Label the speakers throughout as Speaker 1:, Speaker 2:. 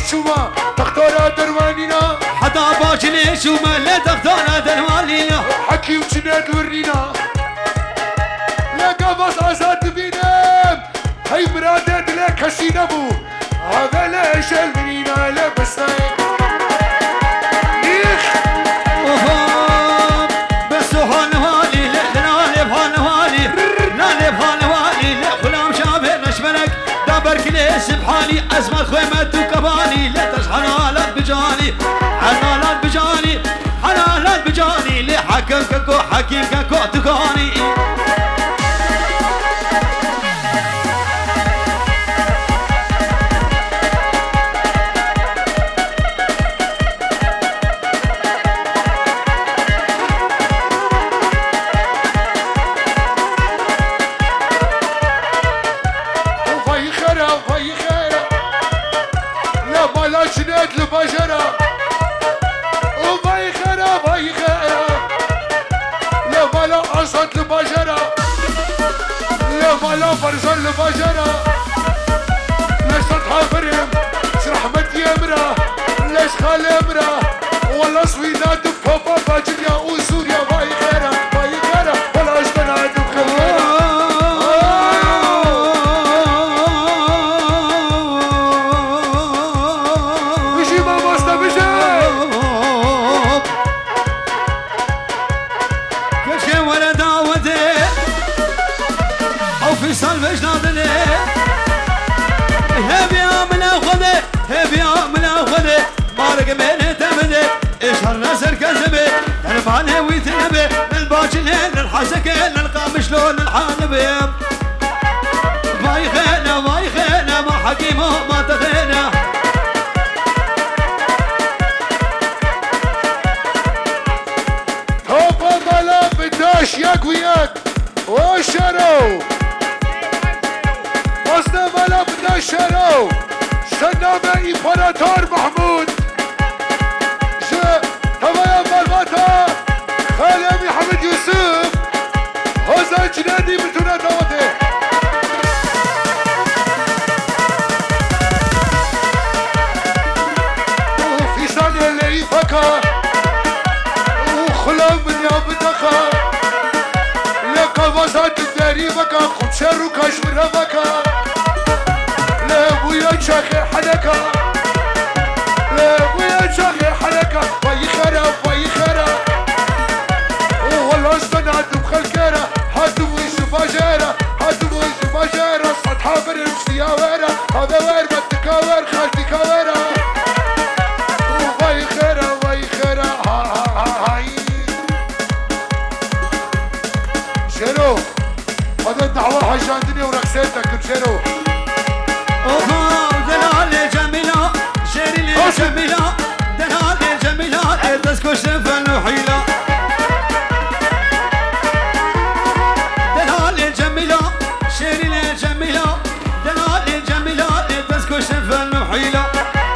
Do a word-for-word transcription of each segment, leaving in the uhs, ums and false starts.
Speaker 1: شوما دكتورة دروانينا
Speaker 2: حتى باجني شوما لا دكتورة دروانينا
Speaker 1: حكيم جناد ورينا لا قفص أزاد بينام هاي مرادت لا كسينا بو هذا لا شال منينا لا بسناي نيخ
Speaker 2: وفام بس هالوالي لا نالب هالوالي نالب هالوالي لا غلام شابر نشبلك دابرك لي سبحاني أزمة خيمة وكباني لا تشحن على بجاني حلالات بجاني حلالات بجاني لي حكم ككو حكيم ككو تكاني
Speaker 1: جناد البشرة وباي خيرة باي خيرة لا مالا أسد البشرة لا مالا فرزان البشرة ليش تحافرهم رحمة يمرة ليش خال يمرة والله سويدات بابا باجريا وسوريا باي خيرة باي خيرة ولا أشتنا عندهم خيرة
Speaker 2: سالفش ناضني هبي من اخذه هبي من اخذه مارق من تمده اشهر نسر كذبه الفانه ويتنبه الباجلين الحسكين القام شلون الحانبه باي خينا باي خينا ما حكيمه ما تخينا
Speaker 1: توبه ملا بداش ياك وياك وشرو وصنا ملا بدنا شرو سنامة إمبراطور محمود جا تبايا مرماتا خالي محمد يوسف هوزا جنادي بتونا دعوته وفي ثانية اللي يفكر وخلا من يا بدخا لقى وزاد الداري بكا خد شرو كاشمر بكا لا ويا شاخي حلقة لا ويا شاخي حلقة باي خرا باي خرا والله استناد بخلكرة هاتو ويش باجرة هاتو ويش باجرة سطحة برمشي يا ورا هذا ور بتكاور خالتي كاورا باي خرا باي خرا ها ها ها هاي شنو هذا الدعوة حجاندني ورقصتك شنو
Speaker 2: اوه دلال جميلة شيري جميلة دلال جميلة تسكو شفن وحيلة دلال جميلة شيري جميلة دلال جميلة تسكو شفن وحيلة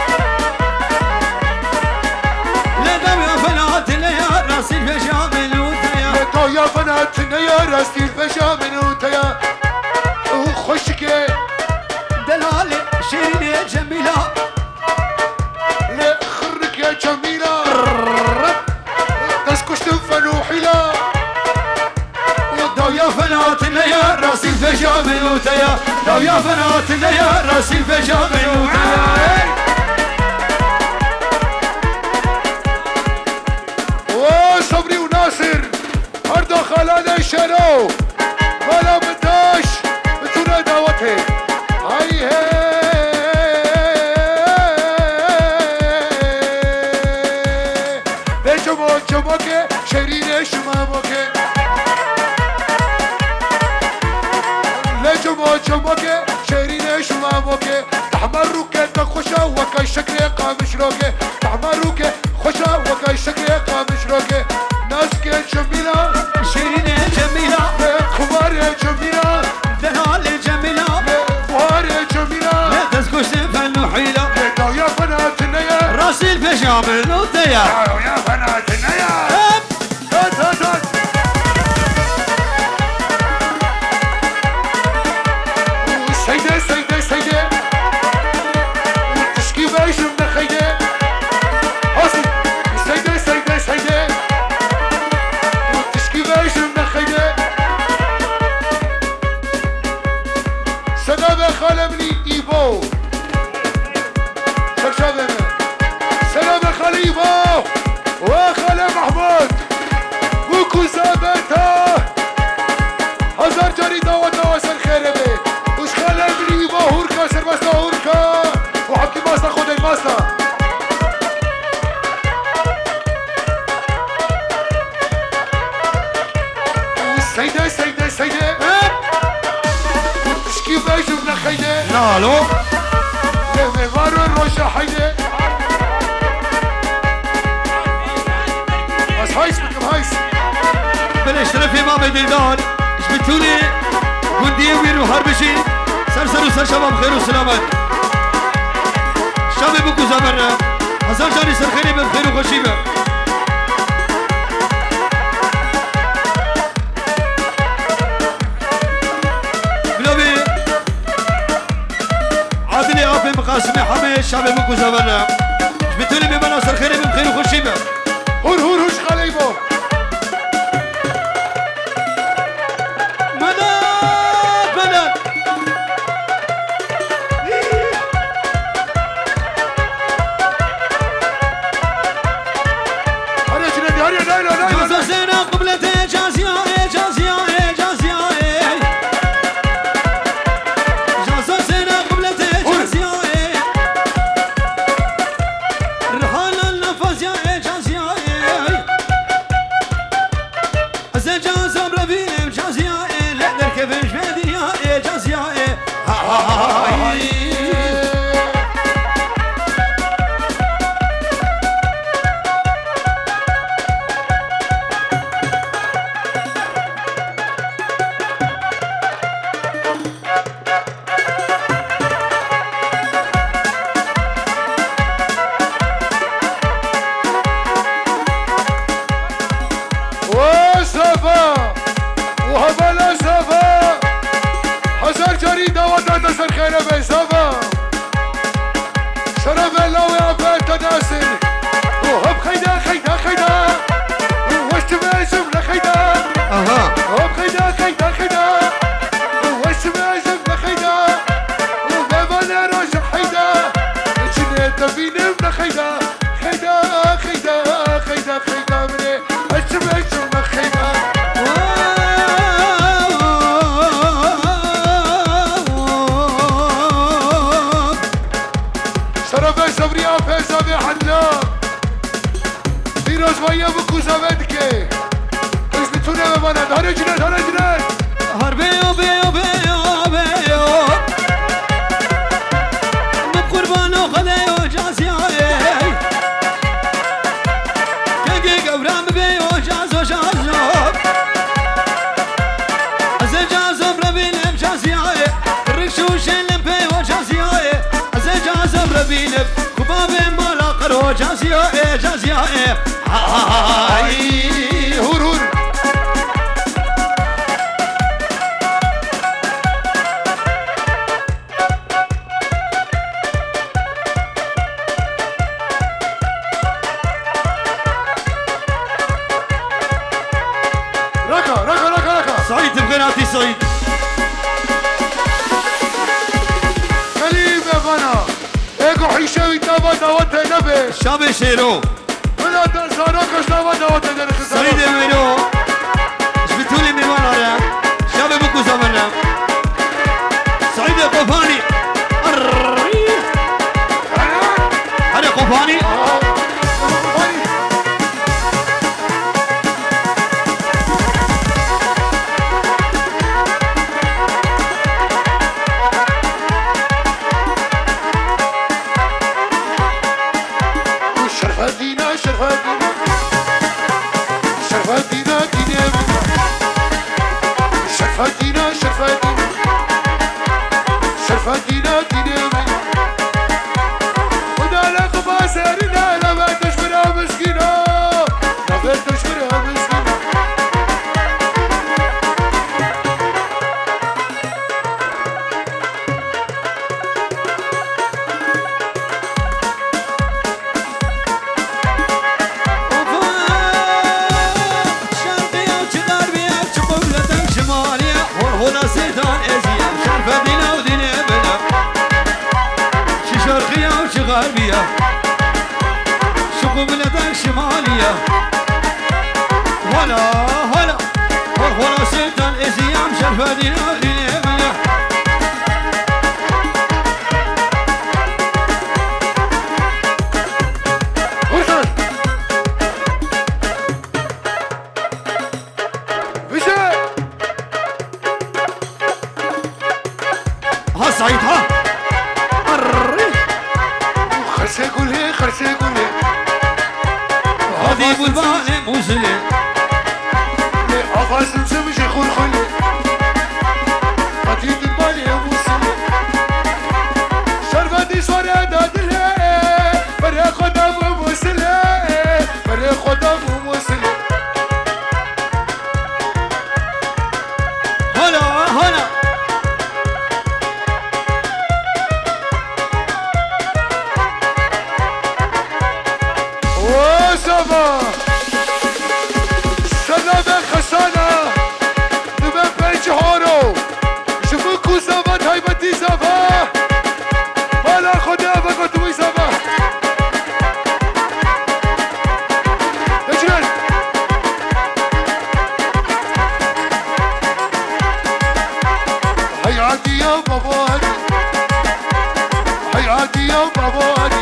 Speaker 2: لدو يا فنات يا راسي الفجامل وتيا
Speaker 1: لدو يا فنات يا راسي الفجامل وتيا وخشكي
Speaker 2: دلال شيرين يا جميلة
Speaker 1: لا خرك يا جميلة تسكش تنفن وحيلة
Speaker 2: دو يا فناتنا يا راسي الفجامل وتيا دو يا فناتنا يا راسي الفجامل وتيا
Speaker 1: وصبري وناصر هردا خلاني شنو مالا بداش بتونا دعوته هاي هاي بجمو جموكي شيرين شماموكي لجمو جموكي شيرين شماموكي تحمروكي تخشا وكاي شكري قامش روكي تحمروكي خشا وكاي شكري قامش روكي ناسكي جميلة
Speaker 2: شيرين جميلة
Speaker 1: خمار جميلة
Speaker 2: دلال جميلة
Speaker 1: بوهار جميلة
Speaker 2: لا تسكش تنفن وحيلة
Speaker 1: دو يا فناتنا يا
Speaker 2: راسي الفجامل وتيا
Speaker 1: دو يا فناتنا يا هات هات هات سيدة سيدة سيدة تشكي باش من سلام خالمني إيبو شرشابة سلام خالي إيبو وخالي محمود وكوزابتا هزار جاري دعوة دعوة سن خير بي وش خالمني إيبو هوركا سربستا هوركا وحبكي ماستا خودي ماستا سيدة سيدة سيدة تشكي باجو خيدة
Speaker 2: نالو
Speaker 1: لما مارو الروشة حيدة بس هايس بكم هايس
Speaker 2: بالاشتراف امام دلدان اجبتولي قندية ويرو هربشي سرسر وسر شباب خير وسلامات شباب بكو زمرنا هزار جاني سرخيني بخير وخشيبه عادلي عافي مقاسمي حمي شعبي بكو زمرنا جبتولي بمنا سرخيني بخير وخشيبه
Speaker 1: هور هور هوش خليبو
Speaker 2: مدد مدد
Speaker 1: هريا جنادي هريا نايلة نايلة
Speaker 2: جازا زينا قبلتي جازيا جازيا جازيا جازا زينا قبلتي جازيا رحال النفس يا جازيا أزا جازا بربينم جازيا لا نركبش في دنيا جازيا
Speaker 1: وسفا وهبلا سفا هزار جاري دعوة تسر خير بي سفا شرف الله ويعفات ناسر وهب خيدا خيدا خيدا وشت باسم لخيدا
Speaker 2: أها
Speaker 1: هب خيدا خيدا خيدا وشت باسم لخيدا وبابا راجع حيدا جنيت بينم لخيدا خيدا خيدا خيدا خيدا مني وشت باسم لخيدا شرف صبريا فيصل بحنا فيروز ويا بكو زبدكي ايش بتونا بمانا هاري جنان هاري جنان
Speaker 2: هربيو بيو بيو بيو بقربانو خديو جازيا كنجي قبرام بيو جازو جازو أزا جازو بربينم جازيا رشوش اللي بيو جازيا أزا جازو بربينم كبابي مالا قرو جازيا جازيا
Speaker 1: هاي هور هور ركا ركا ركا ركا
Speaker 2: سعيد بغناتي سعيد
Speaker 1: كلمة بنا ايكو حيشاوي تابا داوته نبي
Speaker 2: شابي شيرو
Speaker 1: ولا تنسانوكش تابا داوته نبي
Speaker 2: سعيد الميرو جبتولي ميوان عليا شابي بكو زمنا سعيد قفاني هذا قفاني
Speaker 1: شرفاتينا شرفاتينا شرفاتينا دينا شرفاتينا شرفاتينا شرفاتينا دينا ودا لك باسرنا لما تشبرها مسكينة لما تشبرها مسكينة
Speaker 2: هنا سيدان ازيان شرف دينا ودينا شمالية هلا هلا ولا سلطان إزيام شرفة ديناري سعيد ها
Speaker 1: خرسي قولي خرسي قولي
Speaker 2: هذه بالبان موزلي
Speaker 1: عفاس مسمشي خول خلي قتيل البالي موزلي شرفتي سوريا دادلي فريق خدام موزلي فريق خدام موزلي
Speaker 2: هلا هلا
Speaker 1: سلام خسانة نبن بيج هارو شوفوكو زفا تايبتي زفا بالا خدا بقتوي زفا اجرن حياتي يا باباني حياتي يا باباني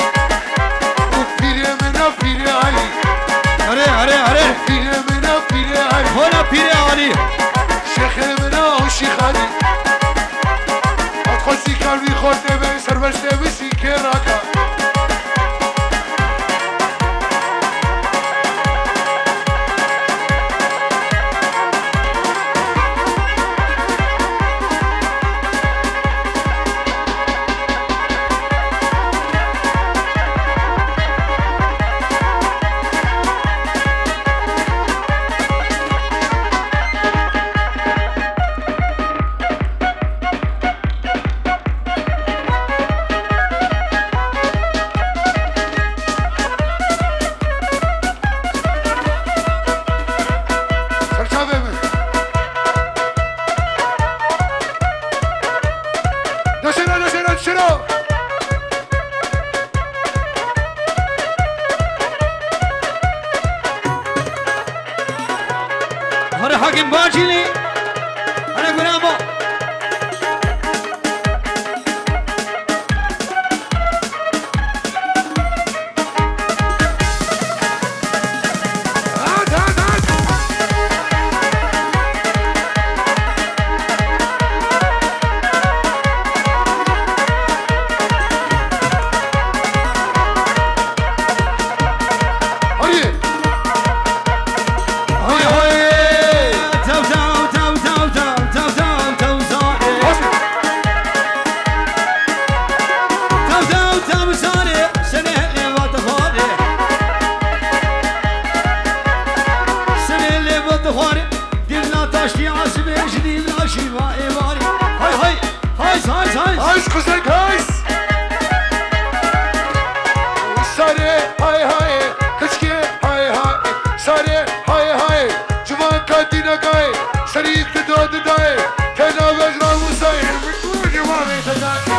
Speaker 1: وفيري منا فيري علي
Speaker 2: أري أري أري
Speaker 1: فيري منا فيري علي
Speaker 2: هنا بيري علي
Speaker 1: شيخ منا وشيخ علي أتخسي كاربي خورتي بي سربشتي بسي كيراكا
Speaker 2: هذا حاكم باجيلي أنا قرامو
Speaker 1: هات هات هات هايس كوزك هايس ساري هاي هاي كشكي هاي هاي ساري هاي هاي جوان كاتينا كاي شريك تدود داي كنا بجرا موساي بكل جوان تداي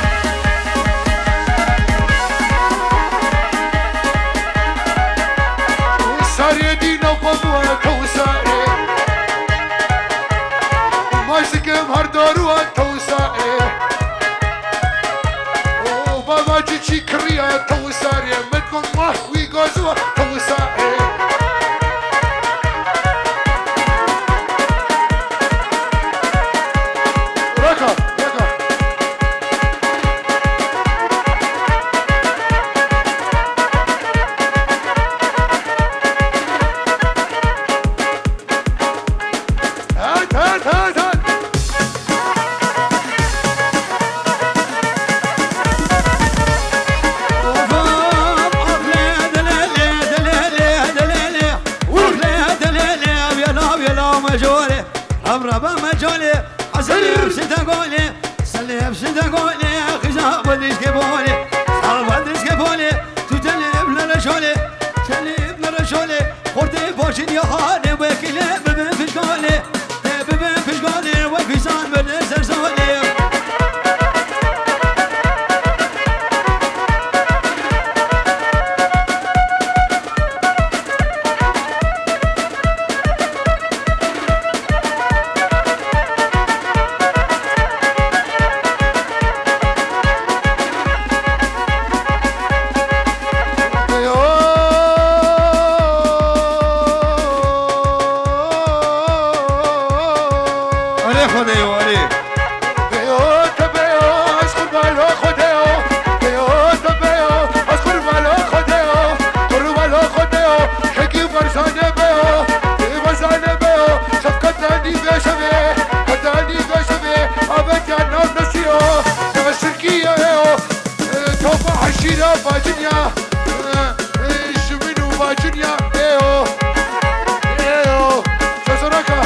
Speaker 1: ساري دينا وقبوا توسائي ماشكم هرداروا توسائي چی کریا تو ساری مدکن ماه وی گازوا تو ساری رکا رکا هات هات هات هات
Speaker 2: مجولي أمربا مجولي أسلي بستقولي سلي بستقولي خزاب وديش كبولي صار وديش كبولي تتلي بلا رشولي تلي بلا رشولي خورتي بوشين يا خالي وكلي ببن في شقولي ببن في شقولي وفي صان بن سرسولي
Speaker 1: يا باجنيا شمنو باجنيا ايو ايو جزركا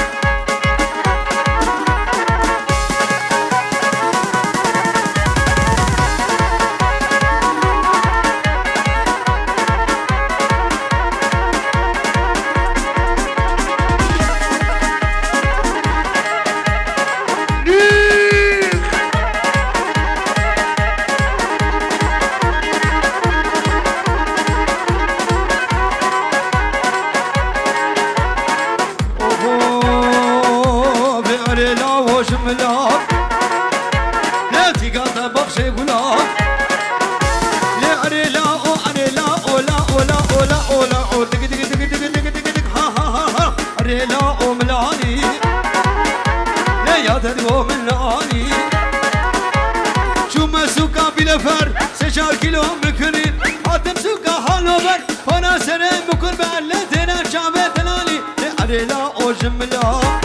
Speaker 2: سجار كيلو مكرين عدم سوكا هالوبر فانا سنة مكر بعلتنا شعبي تنالي لأريلا أو جملا